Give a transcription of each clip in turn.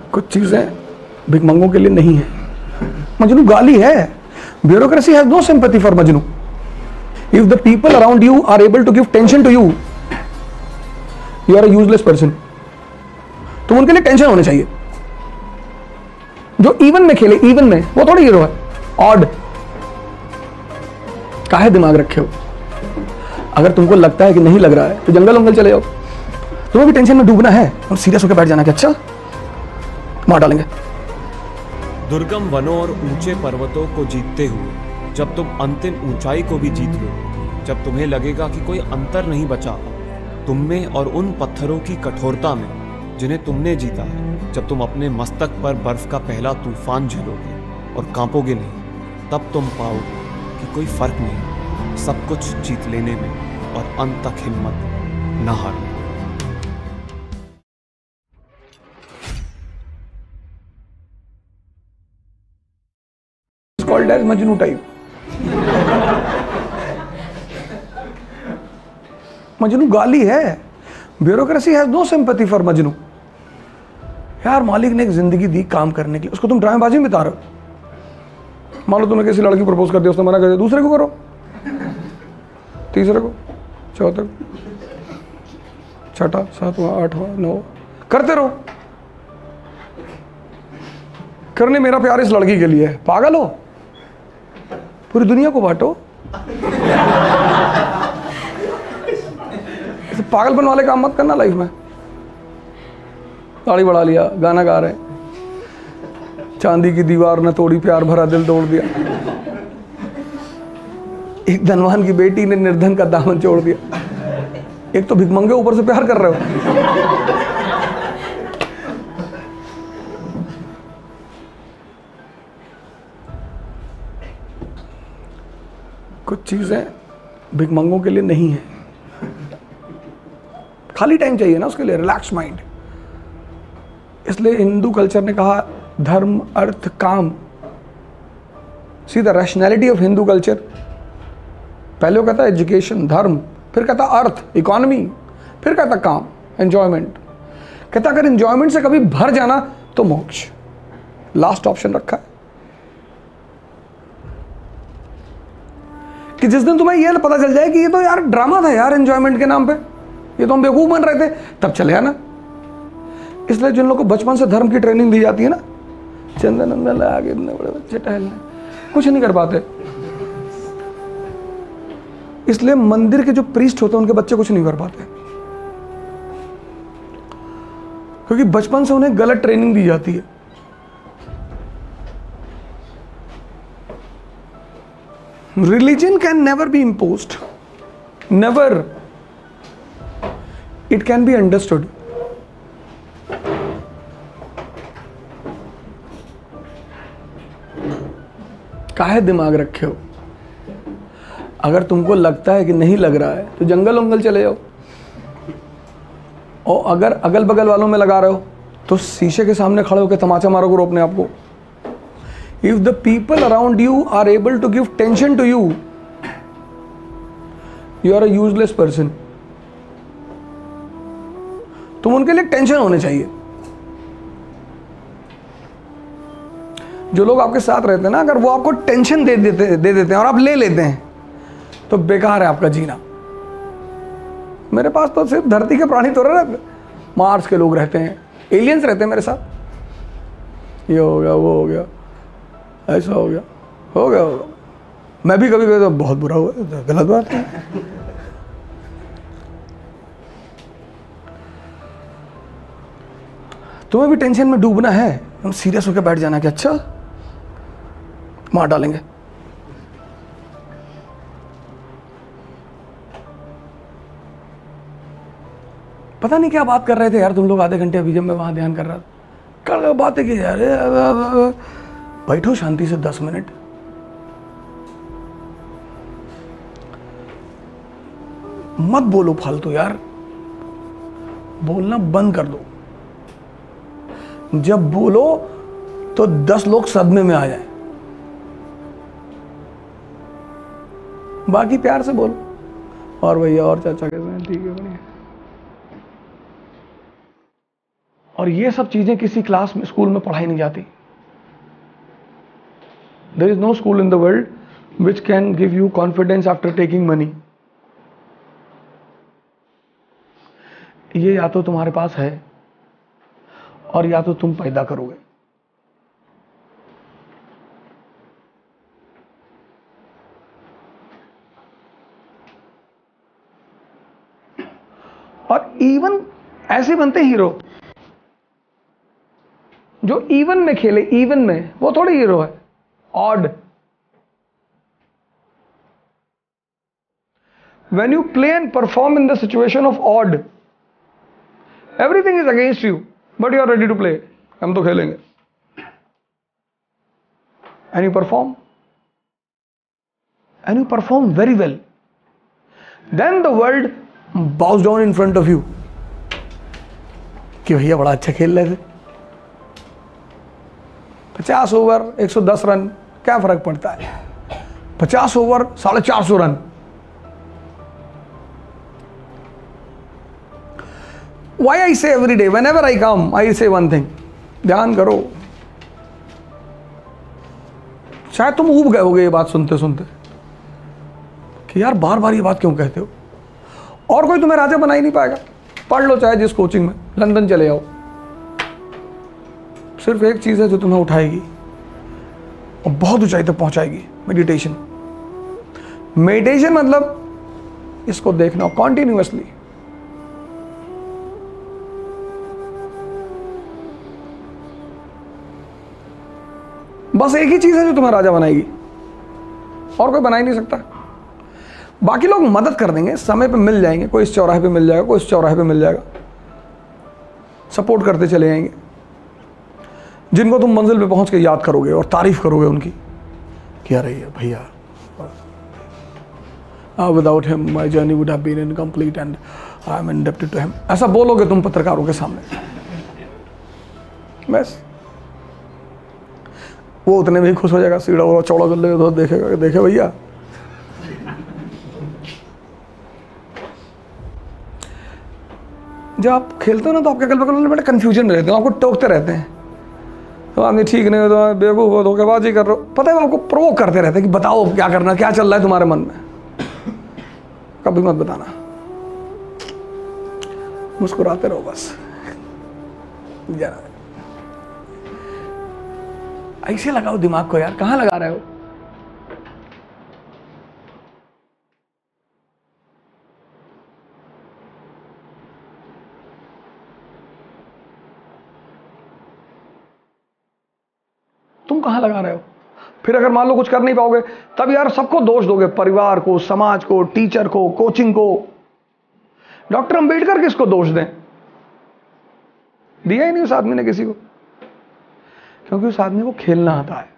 कुछ चीजें भिखमंगों के लिए नहीं है। मजनू गाली है। Bureaucracy has no sympathy for Majnu. If the people around you are able to give tension to you, you are a useless person. तुम उनके लिए टेंशन होने चाहिए। जो इवन में खेले, इवन में, वो थोड़ी हीरो है। ऑड काहे दिमाग रखे हो? अगर तुमको लगता है कि नहीं लग रहा है तो जंगल वंगल चले जाओ। तुम्हें भी टेंशन में डूबना है और सीरियस होकर बैठ जाना कि अच्छा मार डालेंगे। दुर्गम वनों और ऊंचे पर्वतों को जीतते हुए जब तुम अंतिम ऊंचाई को भी जीत लो, जब तुम्हें लगेगा कि कोई अंतर नहीं बचा तुम में और उन पत्थरों की कठोरता में जिन्हें तुमने जीता है, जब तुम अपने मस्तक पर बर्फ का पहला तूफान झेलोगे और कांपोगे नहीं, तब तुम पाओगे कि कोई फर्क नहीं, सब कुछ जीत लेने में और अंत तक हिम्मत न हारना। Called as Majnu type. Majnu गाली है। Bureaucracy has no sympathy for Majnu. यार मालिक ने एक जिंदगी दी काम करने के लिए, उसको तुम ड्रामेबाजी में बता रहे हो। मान लो तुमने किसी लड़की प्रपोज कर दिया, उसने मना कर दिया, दूसरे को करो, तीसरे को, चौथे को, छठा, सातवां, आठवां, नौ, करते रहो। करने मेरा प्यार इस लड़की के लिए है। पागल हो? पूरी दुनिया को बांटो। ऐसे पागलपन वाले काम मत करना लाइफ में। दाढ़ी बढ़ा लिया, गाना गा रहे हैं, चांदी की दीवार न तोड़ी, प्यार भरा दिल तोड़ दिया। एक धनवान की बेटी ने निर्धन का दामन छोड़ दिया। एक तो भिखमंगे ऊपर से प्यार कर रहे हो। कुछ चीजें भिखमंगों के लिए नहीं है। खाली टाइम चाहिए ना उसके लिए, रिलैक्स माइंड। इसलिए हिंदू कल्चर ने कहा धर्म अर्थ काम। See the rationality of Hindu culture. पहले वो कहता एजुकेशन धर्म, फिर कहता अर्थ इकोनॉमी, फिर कहता काम एंजॉयमेंट। कहता अगर एंजॉयमेंट से कभी भर जाना तो मोक्ष। लास्ट ऑप्शन रखा है कि जिस दिन तुम्हें यह पता चल जाए कि ये तो यार ड्रामा था यार, एंजॉयमेंट के नाम पे ये तो हम बेवकूफ बन रहे थे, तब चले आना। इसलिए जिन लोगों को बचपन से धर्म की ट्रेनिंग दी जाती है ना, चंदन अंदर आगे इतने बड़े बच्चे टहलने, कुछ नहीं कर पाते। इसलिए मंदिर के जो प्रीस्ट होते हैं उनके बच्चे कुछ नहीं कर पाते, क्योंकि बचपन से उन्हें गलत ट्रेनिंग दी जाती है। Religion can never be imposed. Never. It can be understood. काहे दिमाग रखे हो? अगर तुमको लगता है कि नहीं लग रहा है तो जंगल वंगल चले जाओ। और अगर अगल बगल वालों में लगा रहे हो तो शीशे के सामने खड़े होकर तमाचा मारो करो अपने आप को। If the people around you are able to give tension to you, you are a useless person. तुम उनके लिए टेंशन होने चाहिए। जो लोग आपके साथ रहते हैं ना, अगर वो आपको टेंशन दे देते हैं और आप ले लेते हैं तो बेकार है आपका जीना। मेरे पास तो सिर्फ धरती के प्राणी तो रहे, मार्स के लोग रहते हैं, एलियंस रहते हैं मेरे साथ। ये हो गया, वो हो गया, ऐसा हो गया, हो गया, हो गया। मैं भी कभी कभी तो बहुत बुरा हुआ, गलत बात है। तुम्हें भी टेंशन में डूबना है, तुम सीरियस होकर बैठ जाना कि अच्छा मार डालेंगे। पता नहीं क्या बात कर रहे थे यार तुम लोग आधे घंटे अभी, जब मैं वहां ध्यान कर रहा था। क्या बातें की यार, बैठो शांति से 10 मिनट। मत बोलो फालतू यार, बोलना बंद कर दो। जब बोलो तो 10 लोग सदमे में आ जाए। बाकी प्यार से बोलो, और भैया और चाचा कैसे हैं, ठीक है बढ़िया। और और ये सब चीजें किसी क्लास में, स्कूल में पढ़ाई नहीं जाती। There is no school in the world which can give you confidence after taking money. ये या तो तुम्हारे पास है और या तो तुम पैदा करोगे। और इवन ऐसे बनते हीरो जो इवन में खेले, इवन में, वो थोड़ी हीरो है, odd. When you play and perform in the situation of odd, everything is against you, but you are ready to play. हम तो खेलेंगे, and you perform very well. Then the world bows down in front of you कि भैया बड़ा अच्छा खेल रहे थे। 50 ओवर 110 रन, क्या फर्क पड़ता है? 50 over 450 run. Why I say every day, whenever I come, I say one thing, ध्यान करो। शायद तुम ऊब गए होगे ये बात सुनते सुनते कि यार बार बार ये बात क्यों कहते हो, और कोई तुम्हें राजा बना ही नहीं पाएगा। पढ़ लो चाहे जिस कोचिंग में, लंदन चले जाओ, सिर्फ एक चीज है जो तुम्हें उठाएगी और बहुत ऊंचाई तक पहुंचाएगी, मेडिटेशन। मेडिटेशन मतलब इसको देखना कॉन्टिन्यूअसली। बस एक ही चीज है जो तुम्हें राजा बनाएगी, और कोई बना ही नहीं सकता। बाकी लोग मदद कर देंगे, समय पे मिल जाएंगे, कोई इस चौराहे पे मिल जाएगा, कोई इस चौराहे पे मिल जाएगा, सपोर्ट करते चले जाएंगे, जिनको तुम मंजिल पे पहुंच के याद करोगे और तारीफ करोगे उनकी कि अरे भैया, without him my journey would have been incomplete and I am indebted to him. ऐसा बोलोगे तुम पत्रकारों के सामने, बस वो उतने में ही खुश हो जाएगा, सीधा और चौड़ा कर लेगा तो देखेगा, देखे भैया। जब आप खेलते हो ना तो आपके अगल बगल बड़े कंफ्यूजन रहते हैं, आपको टोकते रहते हैं, तो आदमी ठीक नहीं हो तो बेवकूफ़ हो, धोखेबाजी कर रहे हो, पता है आपको प्रोवोक करते रहते हैं कि बताओ क्या करना, क्या चल रहा है तुम्हारे मन में। कभी मत बताना, मुस्कुराते रहो बस। ऐसे लगाओ दिमाग को यार, कहाँ लगा रहे हो? तुम कहाँ लगा रहे हो? फिर अगर मान लो कुछ कर नहीं पाओगे, तब यार सबको दोष दोगे, परिवार को, समाज को, टीचर को, कोचिंग को। डॉक्टर अंबेडकर किसको दोष दें? दिया ही नहीं उस आदमी ने किसी को, क्योंकि उस आदमी को खेलना आता है।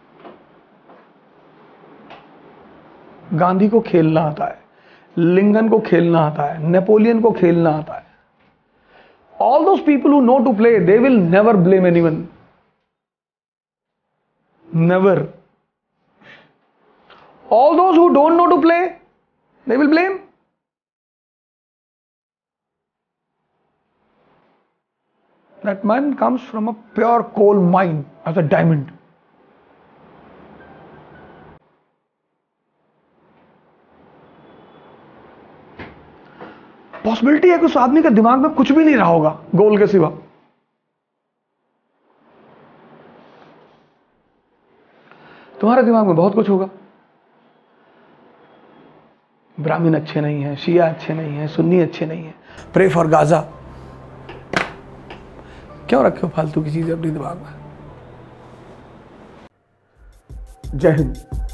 गांधी को खेलना आता है, लिंकन को खेलना आता है, नेपोलियन को खेलना आता है। All those people who know to play, they will never blame anyone, never. All those who don't know to play, they will blame. That man comes from a pure coal mine as a diamond. Possibility है कि उस आदमी के दिमाग में कुछ भी नहीं रहा होगा गोल के सिवा। तुम्हारे दिमाग में बहुत कुछ होगा। ब्राह्मण अच्छे नहीं है, शिया अच्छे नहीं है, सुन्नी अच्छे नहीं है, प्रे फॉर गाजा। क्यों रखे हो फालतू की चीजें अपने दिमाग में? जय हिंद।